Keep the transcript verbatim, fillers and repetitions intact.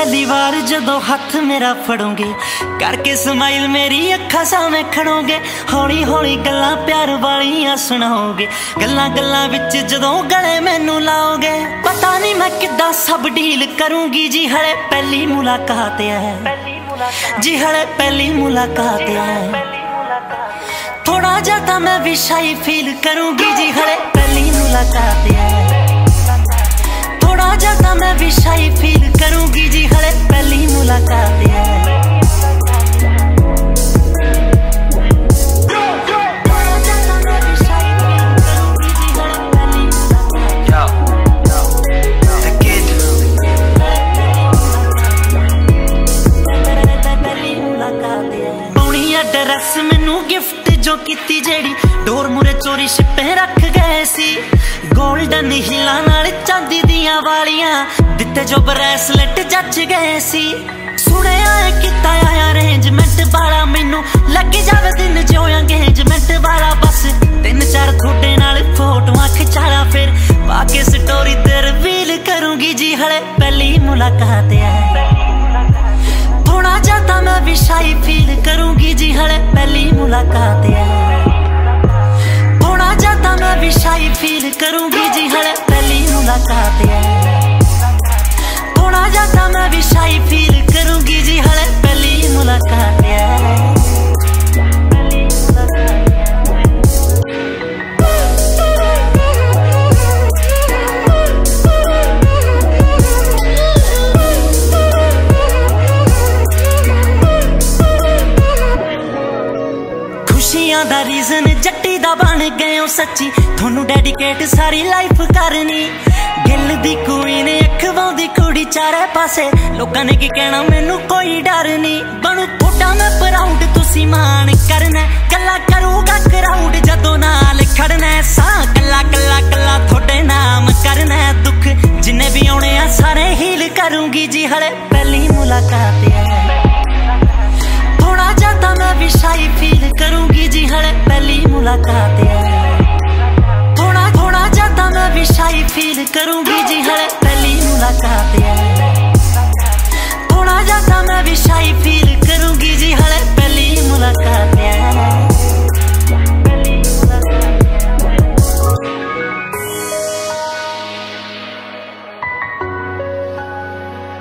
पहली बार जदों हथ मेरा फड़ोगे, करके स्माइल मेरी अखा सामने खड़ोगे, हौली हौली गल्लां प्यार वालियां सुनाओगे, गल्लां गल्लां विच जदों गले मैनू लाओगे, पता नहीं मैं किद्दां सब डील करूंगी जी। हले पहली मुलाकात है जी, हले पहली मुलाकात है, थोड़ा ज्यादा मैं भी शाई फील करूंगी जी। हले पहली मुलाकात है, थोड़ा ज्यादा मैं भी शाई फील करूंगी जी। हले पहली मुलाकात है। ड्रेस मैनू गिफ्ट जो कीती जेड़ी डोर मुरे चोरी छिपे रख गए सी, गोल्डन हिलां नाल चांदी दियां वालियां दिते जो ब्रेसलेट जच गए सी। सुनिया किता आया अरेंजमेंट वाला, मैनू लग जावे दिन जो एंगेजमेंट वाला, बस तीन चार थोड़े नाल फोटोआं खिचाला, फिर बाकी स्टोरी ते रिवील करूंगी जी। हले पहली मुलाकात है, थोड़ा ज्यादा मैं भी शाई फील करूंगी जी। हले पहली मुलाकात है, थोड़ा ज्यादा मैं भी शाई फील करूंगी जी। हले पहली मुलाकात है, थोड़ा ज्यादा मैं भी शाई फील करूंगी जी। हले पहली मुलाकात है। दा रीजन जट्टी दा बन गए हो सच्ची, थोनू डेडिकेट सारी लाइफ करनी। गिल दी क्वीन अखवां दी कुड़ी चारे पासे, लोकां ने की कहना मैनू कोई डर नहीं। बनू थोड़ा मैं प्राउड तुसी मान करना, गल्ला करूगा क्राउड जदों नाल खड़ना। सा कला कला कला थोड़े नाम करना, दुख जिन्ने भी आने आ सारे हील करूंगी जी। हले पहली मुलाकात है, थोड़ा ज्यादा मैं भी शाई फील करूंगी जी। हले पहली मुलाकात है, थोड़ा थोड़ा ज्यादा मैं भी शाई फील करूंगी जी। हले पहली मुलाकात है।